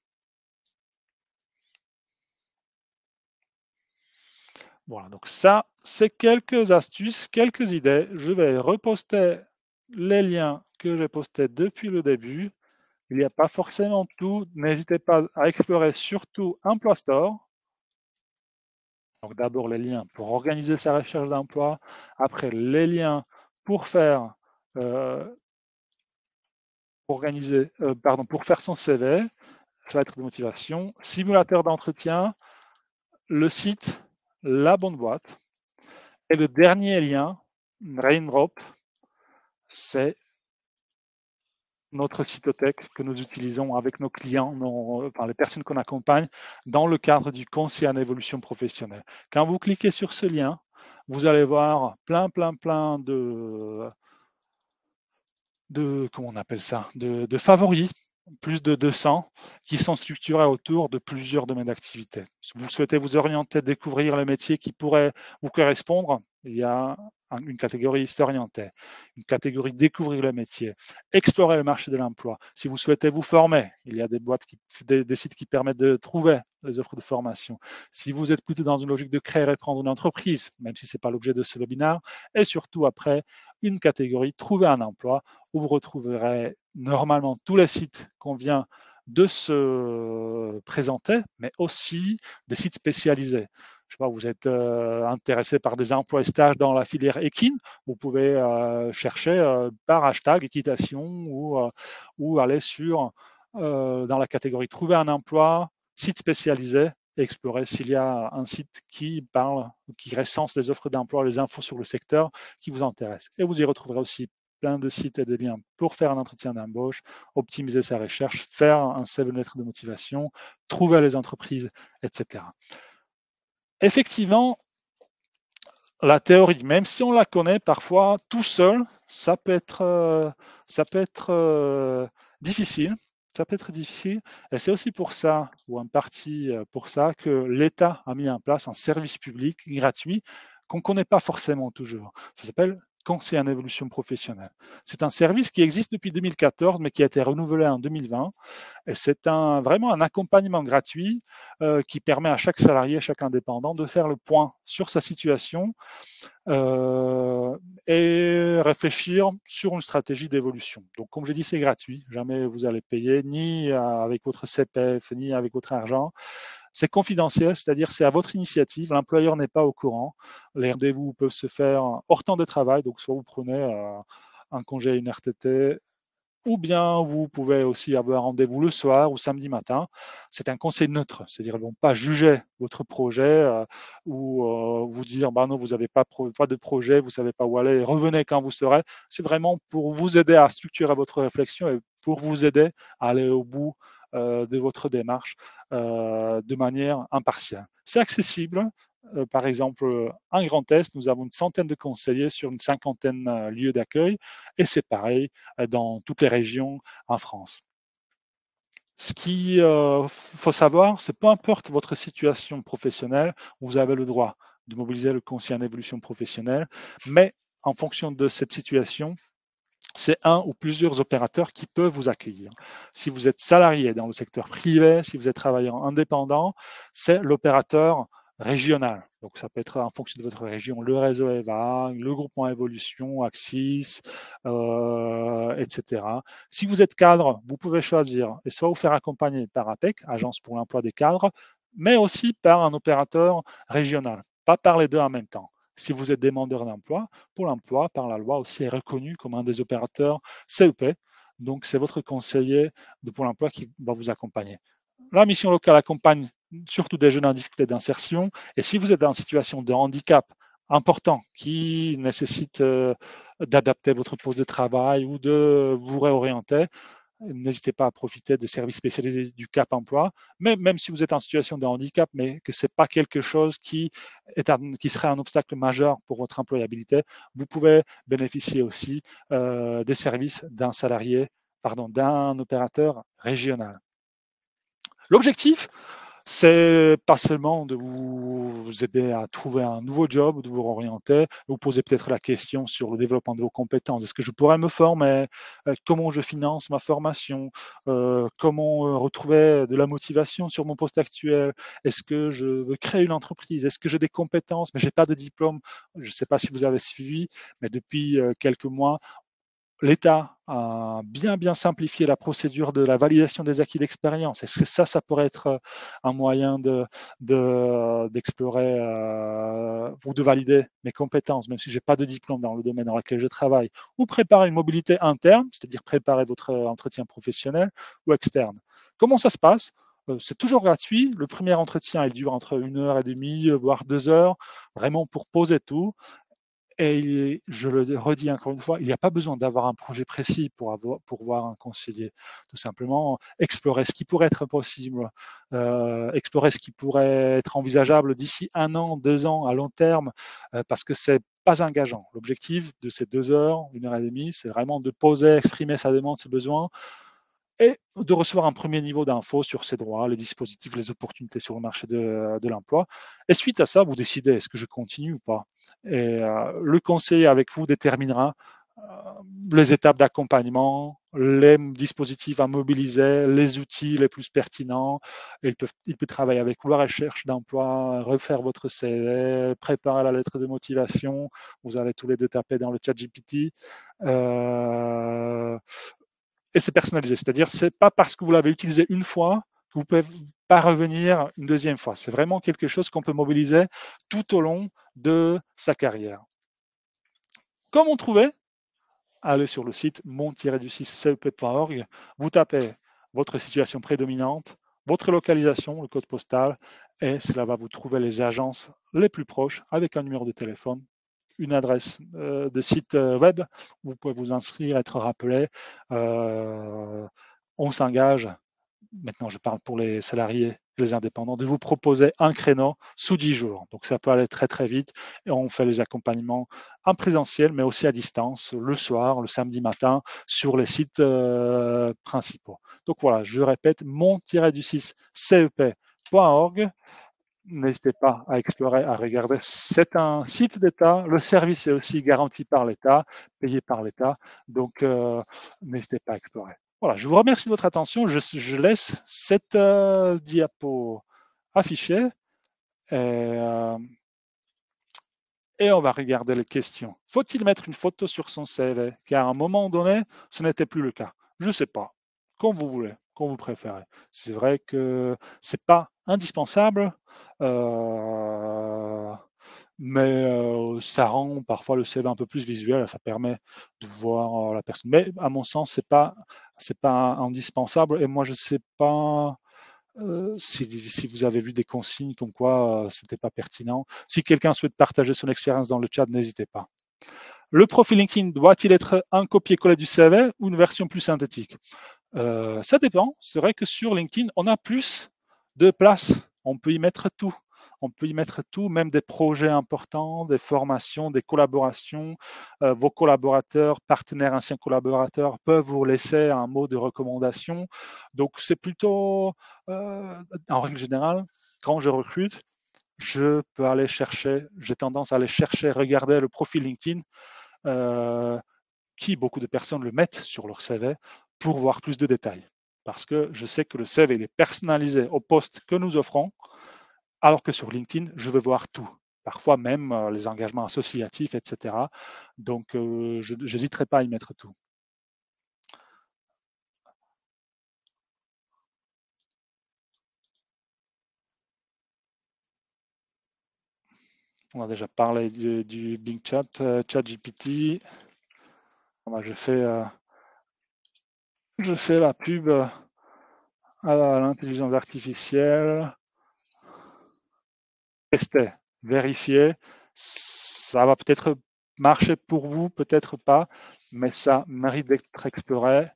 Voilà, donc ça, c'est quelques astuces, quelques idées. Je vais reposter les liens que j'ai postés depuis le début. Il n'y a pas forcément tout. N'hésitez pas à explorer surtout Emploi Store. Donc d'abord les liens pour organiser sa recherche d'emploi, après les liens pour faire euh, organiser, euh, pardon, pour faire son C V, sa lettre de motivation, simulateur d'entretien, le site, la bonne boîte. Et le dernier lien, Raindrop, c'est notre cytothèque que nous utilisons avec nos clients, nos, enfin, les personnes qu'on accompagne dans le cadre du conseil en évolution professionnelle. Quand vous cliquez sur ce lien, vous allez voir plein, plein, plein de, de comment on appelle ça, de, de favoris, plus de deux cents, qui sont structurés autour de plusieurs domaines d'activité. Si vous souhaitez vous orienter, découvrir les métiers qui pourraient vous correspondre, il y a une catégorie s'orienter, une catégorie découvrir le métier, explorer le marché de l'emploi. Si vous souhaitez vous former, il y a des boîtes, qui, des, des sites qui permettent de trouver les offres de formation. Si vous êtes plutôt dans une logique de créer et prendre une entreprise, même si ce n'est pas l'objet de ce webinaire, et surtout après, une catégorie trouver un emploi, où vous retrouverez normalement tous les sites qu'on vient de se présenter, mais aussi des sites spécialisés. Je sais pas, vous êtes euh, intéressé par des emplois et stages dans la filière équine, vous pouvez euh, chercher euh, par hashtag équitation ou, euh, ou aller sur euh, dans la catégorie trouver un emploi, site spécialisé, et explorer s'il y a un site qui parle, qui recense les offres d'emploi, les infos sur le secteur qui vous intéresse. Et vous y retrouverez aussi plein de sites et de liens pour faire un entretien d'embauche, optimiser sa recherche, faire un C V, une lettre de motivation, trouver les entreprises, et cetera. Effectivement, la théorie, même si on la connaît parfois tout seul, ça peut être, euh, ça peut être euh, difficile. ça peut être difficile et c'est aussi pour ça, ou en partie, heu, pour ça que l'État a mis en place un service public gratuit qu'on ne connaît pas forcément toujours. Ça s'appelle conseiller en évolution professionnelle. C'est un service qui existe depuis deux mille quatorze, mais qui a été renouvelé en deux mille vingt et c'est un vraiment un accompagnement gratuit, heu, qui permet à chaque salarié, chaque indépendant de faire le point sur sa situation, heu et réfléchir sur une stratégie d'évolution. Donc comme j'ai dit, c'est gratuit, jamais vous allez payer ni avec votre C P F, ni avec votre argent. C'est confidentiel, c'est-à-dire c'est à votre initiative, l'employeur n'est pas au courant. Les rendez-vous peuvent se faire hors temps de travail, donc soit vous prenez, heu, un congé, une R T T ou bien vous pouvez aussi avoir rendez-vous le soir ou samedi matin. C'est un conseil neutre, c'est-à-dire ils ne vont pas juger votre projet euh, ou euh, vous dire bah non, vous n'avez pas, pro- pas de projet, vous ne savez pas où aller, revenez quand vous serez. C'est vraiment pour vous aider à structurer votre réflexion et pour vous aider à aller au bout euh, de votre démarche euh, de manière impartiale. C'est accessible. Euh, par exemple, un Grand Est, nous avons une centaine de conseillers sur une cinquantaine de lieux d'accueil et c'est pareil dans toutes les régions en France. Ce qu'il euh, faut savoir, c'est peu importe votre situation professionnelle, vous avez le droit de mobiliser le conseiller en évolution professionnelle, mais en fonction de cette situation, c'est un ou plusieurs opérateurs qui peuvent vous accueillir. Si vous êtes salarié dans le secteur privé, si vous êtes travailleur indépendant, c'est l'opérateur régional. Donc ça peut être en fonction de votre région, le réseau EVA, le groupement Évolution, Axis, euh, et cetera. Si vous êtes cadre, vous pouvez choisir et soit vous faire accompagner par A P E C, Agence pour l'emploi des cadres, mais aussi par un opérateur régional, pas par les deux en même temps. Si vous êtes demandeur d'emploi, Pôle emploi, par la loi aussi, est reconnu comme un des opérateurs C E P. Donc, c'est votre conseiller de Pôle emploi qui va vous accompagner. La mission locale accompagne surtout des jeunes en difficulté d'insertion. Et si vous êtes en situation de handicap important qui nécessite euh, d'adapter votre poste de travail ou de vous réorienter, n'hésitez pas à profiter des services spécialisés du Cap Emploi, mais même si vous êtes en situation de handicap, mais que ce n'est pas quelque chose qui, est un, qui serait un obstacle majeur pour votre employabilité, vous pouvez bénéficier aussi euh, des services d'un salarié, pardon, d'un opérateur régional. L'objectif, c'est pas seulement de vous aider à trouver un nouveau job, de vous orienter, vous poser peut-être la question sur le développement de vos compétences. Est-ce que je pourrais me former? Euh, Comment je finance ma formation? Euh, Comment euh, retrouver de la motivation sur mon poste actuel? Est-ce que je veux créer une entreprise? Est-ce que j'ai des compétences, mais j'ai pas de diplôme? Je ne sais pas si vous avez suivi, mais depuis euh, quelques mois, l'État a bien, bien simplifié la procédure de la validation des acquis d'expérience. Est-ce que ça, ça pourrait être euh, un moyen de, de, d'explorer euh, ou de valider mes compétences, même si je n'ai pas de diplôme dans le domaine dans lequel je travaille, ou préparer une mobilité interne, c'est-à-dire préparer votre entretien professionnel, ou externe. Comment ça se passe? C'est toujours gratuit. Le premier entretien, il dure entre une heure et demie, voire deux heures, vraiment pour poser tout. Et je le redis encore une fois, il n'y a pas besoin d'avoir un projet précis pour, avoir, pour voir un conseiller. Tout simplement, explorer ce qui pourrait être possible, euh, explorer ce qui pourrait être envisageable d'ici un an, deux ans, à long terme, euh, parce que c'est pas engageant. L'objectif de ces deux heures, une heure et demie, c'est vraiment de poser, exprimer sa demande, ses besoins, et de recevoir un premier niveau d'infos sur ses droits, les dispositifs, les opportunités sur le marché de, de l'emploi. Et suite à ça, vous décidez est-ce que je continue ou pas. Et euh, le conseiller avec vous déterminera euh, les étapes d'accompagnement, les dispositifs à mobiliser, les outils les plus pertinents. Et il, peut, il peut travailler avec vous la recherche d'emploi, refaire votre C V, préparer la lettre de motivation. Vous allez tous les deux taper dans le chat G P T. Euh, et c'est personnalisé. C'est-à-dire, c'est pas parce que vous l'avez utilisé une fois que vous ne pouvez pas revenir une deuxième fois. C'est vraiment quelque chose qu'on peut mobiliser tout au long de sa carrière. Comment trouver? Allez sur le site mon-du-six C E P point org, vous tapez votre situation prédominante, votre localisation, le code postal, et cela va vous trouver les agences les plus proches avec un numéro de téléphone, une adresse euh, de site web où vous pouvez vous inscrire, être rappelé. Euh, on s'engage, maintenant je parle pour les salariés les indépendants, de vous proposer un créneau sous dix jours. Donc ça peut aller très très vite et on fait les accompagnements en présentiel, mais aussi à distance, le soir, le samedi matin, sur les sites euh, principaux. Donc voilà, je répète, mon-du-six C E P point org. N'hésitez pas à explorer, à regarder. C'est un site d'État. Le service est aussi garanti par l'État, payé par l'État. Donc, euh, n'hésitez pas à explorer. Voilà, je vous remercie de votre attention. Je, je laisse cette euh, diapo affichée et, euh, et on va regarder les questions. Faut-il mettre une photo sur son C V? Car à un moment donné, ce n'était plus le cas. Je ne sais pas. Comme vous voulez, comme vous préférez. C'est vrai que c'est pas indispensable, euh, mais euh, ça rend parfois le C V un peu plus visuel. Ça permet de voir euh, la personne. Mais à mon sens, c'est pas c'est pas indispensable. Et moi, je sais pas euh, si, si vous avez vu des consignes comme quoi euh, c'était pas pertinent. Si quelqu'un souhaite partager son expérience dans le chat, n'hésitez pas. Le profil LinkedIn doit-il être un copier-coller du C V ou une version plus synthétique? euh, Ça dépend. C'est vrai que sur LinkedIn, on a plus de place. On peut y mettre tout. On peut y mettre tout, même des projets importants, des formations, des collaborations. Euh, vos collaborateurs, partenaires, anciens collaborateurs peuvent vous laisser un mot de recommandation. Donc, c'est plutôt, euh, en règle générale, quand je recrute, je peux aller chercher, j'ai tendance à aller chercher, regarder le profil LinkedIn, euh, qui beaucoup de personnes le mettent sur leur C V pour voir plus de détails. Parce que je sais que le C V il est personnalisé au poste que nous offrons, alors que sur LinkedIn, je veux voir tout. Parfois même euh, les engagements associatifs, et cetera. Donc, euh, je n'hésiterai pas à y mettre tout. On a déjà parlé du, du Bing Chat, euh, ChatGPT. Voilà, je fais, euh, je fais la pub à l'intelligence artificielle. Tester, vérifier. Ça va peut-être marcher pour vous, peut-être pas, mais ça mérite d'être exploré.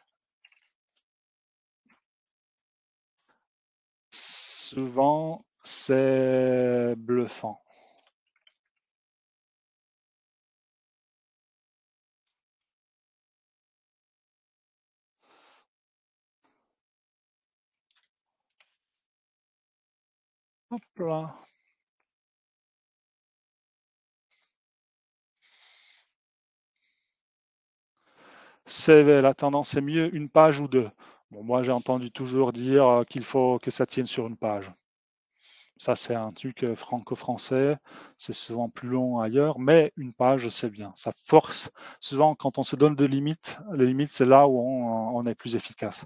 Souvent, c'est bluffant. Hop là. C V, la tendance est mieux une page ou deux. Bon, moi, j'ai entendu toujours dire euh, qu'il faut que ça tienne sur une page. Ça, c'est un truc euh, franco-français. C'est souvent plus long ailleurs, mais une page, c'est bien. Ça force. Souvent, quand on se donne des limites, les limites, c'est là où on, on est plus efficace.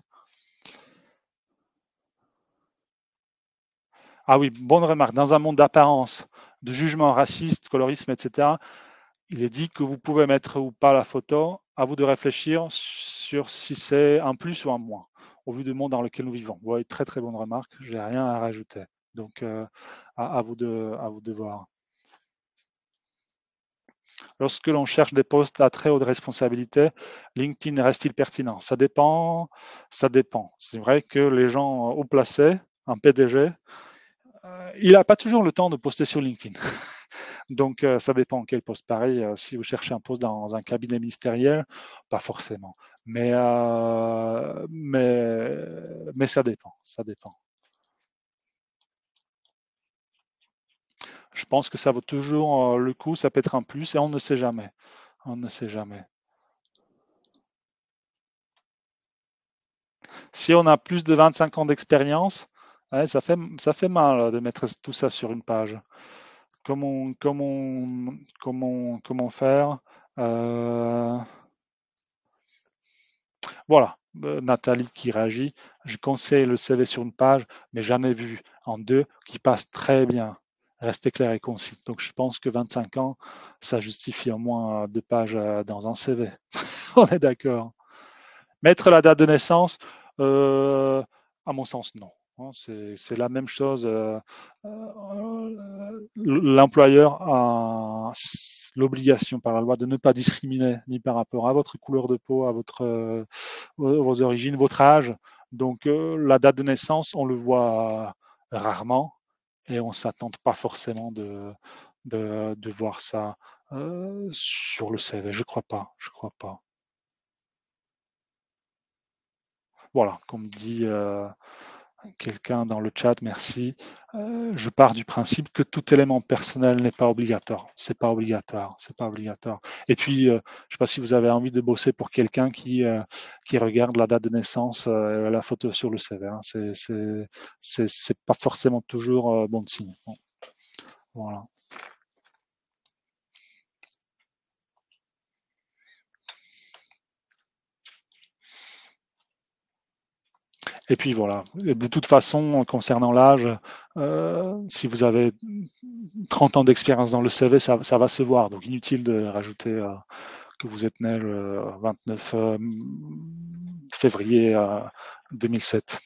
Ah oui, bonne remarque. Dans un monde d'apparence, de jugement raciste, colorisme, et cetera, il est dit que vous pouvez mettre ou pas la photo. À vous de réfléchir sur si c'est un plus ou un moins, au vu du monde dans lequel nous vivons. Oui, très très bonne remarque. Je n'ai rien à rajouter. Donc, euh, à, à, vous de, à vous de voir. Lorsque l'on cherche des postes à très haute responsabilité, LinkedIn reste-t-il pertinent? Ça dépend. Ça dépend. C'est vrai que les gens haut placés, un P D G, euh, il n'a pas toujours le temps de poster sur LinkedIn. Donc, euh, ça dépend quel poste. Pareil, euh, si vous cherchez un poste dans un cabinet ministériel, pas forcément. Mais, euh, mais, mais ça dépend. Ça dépend. Je pense que ça vaut toujours euh, le coup. Ça peut être un plus et on ne sait jamais. On ne sait jamais. Si on a plus de vingt-cinq ans d'expérience, ouais, ça fait, ça fait mal de mettre tout ça sur une page. Comment, comment, comment, comment faire euh, Voilà, euh, Nathalie qui réagit. Je conseille le C V sur une page, mais j'en ai vu en deux qui passent très bien. Restez clair et concis. Donc je pense que vingt-cinq ans, ça justifie au moins euh, deux pages euh, dans un C V. On est d'accord. Mettre la date de naissance, euh, à mon sens, non. Hein, C'est la même chose. euh, euh, L'employeur a l'obligation par la loi de ne pas discriminer ni par rapport à votre couleur de peau, à votre, euh, vos origines, votre âge. Donc euh, la date de naissance, on le voit rarement et on ne s'attend pas forcément de, de, de voir ça euh, sur le C V. Je crois pas, je crois pas. Voilà, comme dit euh, quelqu'un dans le chat, merci. Euh, je pars du principe que tout élément personnel n'est pas obligatoire. C'est pas obligatoire, c'est pas obligatoire. Et puis, euh, je sais pas si vous avez envie de bosser pour quelqu'un qui euh, qui regarde la date de naissance euh, et la photo sur le C V. Hein. C'est c'est c'est c'est pas forcément toujours euh, bon signe. Bon, voilà. Et puis voilà. De toute façon, concernant l'âge, euh, si vous avez trente ans d'expérience dans le C V, ça, ça va se voir. Donc inutile de rajouter euh, que vous êtes né le vingt-neuf euh, février euh, deux mille sept.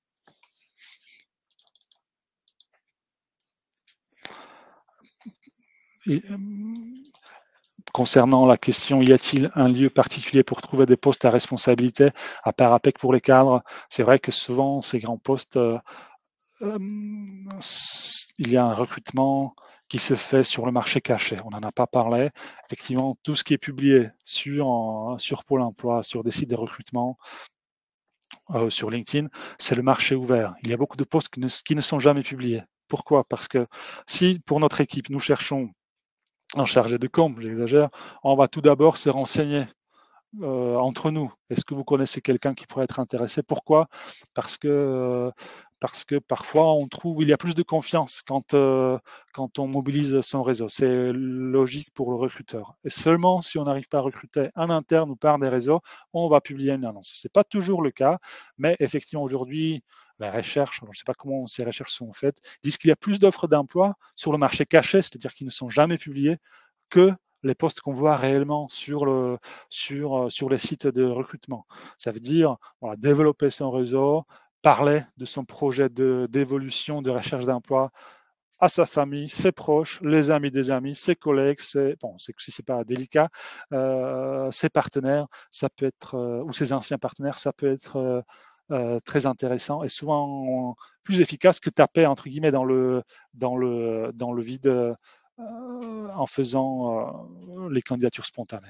Et, euh, concernant la question, y a-t-il un lieu particulier pour trouver des postes à responsabilité à part APEC pour les cadres? C'est vrai que souvent, ces grands postes, euh, euh, il y a un recrutement qui se fait sur le marché caché. On n'en a pas parlé. Effectivement, tout ce qui est publié sur, sur Pôle emploi, sur des sites de recrutement, euh, sur LinkedIn, c'est le marché ouvert. Il y a beaucoup de postes qui ne, qui ne sont jamais publiés. Pourquoi? Parce que si pour notre équipe, nous cherchons un chargé de com, j'exagère, on va tout d'abord se renseigner euh, entre nous. Est-ce que vous connaissez quelqu'un qui pourrait être intéressé? Pourquoi? Parce que, euh, parce que parfois on trouve il y a plus de confiance quand, euh, quand on mobilise son réseau. C'est logique pour le recruteur. Et seulement si on n'arrive pas à recruter un interne ou par des réseaux, on va publier une annonce. Ce n'est pas toujours le cas, mais effectivement aujourd'hui, la recherche, je ne sais pas comment ces recherches sont faites, disent qu'il y a plus d'offres d'emploi sur le marché caché, c'est-à-dire qu'ils ne sont jamais publiés, que les postes qu'on voit réellement sur, le, sur, euh, sur les sites de recrutement. Ça veut dire voilà, développer son réseau, parler de son projet de, d'évolution, de recherche d'emploi à sa famille, ses proches, les amis des amis, ses collègues, ses, bon, c'est, si c'est pas délicat, euh, ses partenaires, ça peut être, euh, ou ses anciens partenaires, ça peut être euh, euh, très intéressant et souvent plus efficace que taper entre guillemets dans le, dans le, dans le vide euh, en faisant euh, les candidatures spontanées.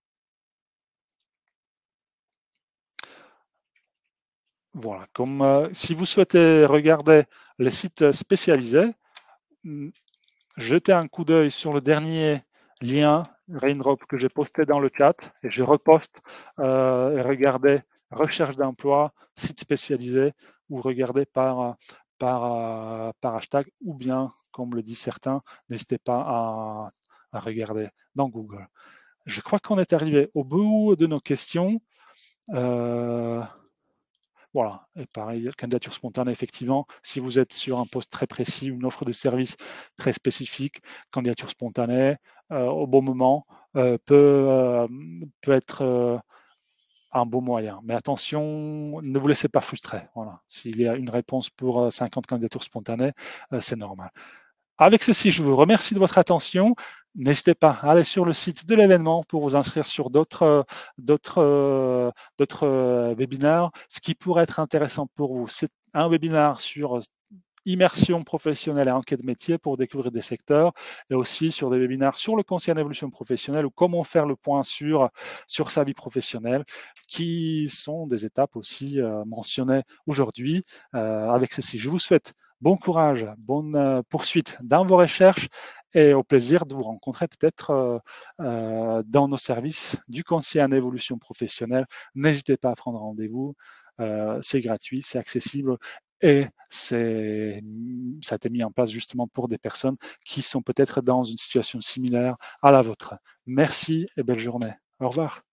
Voilà, comme euh, si vous souhaitez regarder les sites spécialisés, mm, jetez un coup d'œil sur le dernier lien Raindrop que j'ai posté dans le chat et je reposte euh, et regardez recherche d'emploi, site spécialisé ou regardez par, par, par hashtag ou bien, comme le disent certains, n'hésitez pas à, à regarder dans Google. Je crois qu'on est arrivé au bout de nos questions. Euh, voilà, et pareil, candidature spontanée, effectivement, si vous êtes sur un poste très précis, une offre de service très spécifique, candidature spontanée, euh, au bon moment, euh, peut, euh, peut être euh, un bon moyen. Mais attention, ne vous laissez pas frustrer. Voilà. S'il y a une réponse pour cinquante candidatures spontanées, euh, c'est normal. Avec ceci, je vous remercie de votre attention. N'hésitez pas à aller sur le site de l'événement pour vous inscrire sur d'autres d'autres euh, d'autres euh, webinaires. Ce qui pourrait être intéressant pour vous, c'est un webinaire sur immersion professionnelle et enquête métier pour découvrir des secteurs et aussi sur des webinaires sur le conseil en évolution professionnelle ou comment faire le point sur, sur sa vie professionnelle qui sont des étapes aussi euh, mentionnées aujourd'hui. Euh, avec ceci, je vous souhaite bon courage, bonne euh, poursuite dans vos recherches et au plaisir de vous rencontrer peut-être euh, euh, dans nos services du conseil en évolution professionnelle. N'hésitez pas à prendre rendez-vous. Euh, c'est gratuit, c'est accessible et c'est, ça a été mis en place justement pour des personnes qui sont peut-être dans une situation similaire à la vôtre. Merci et belle journée. Au revoir.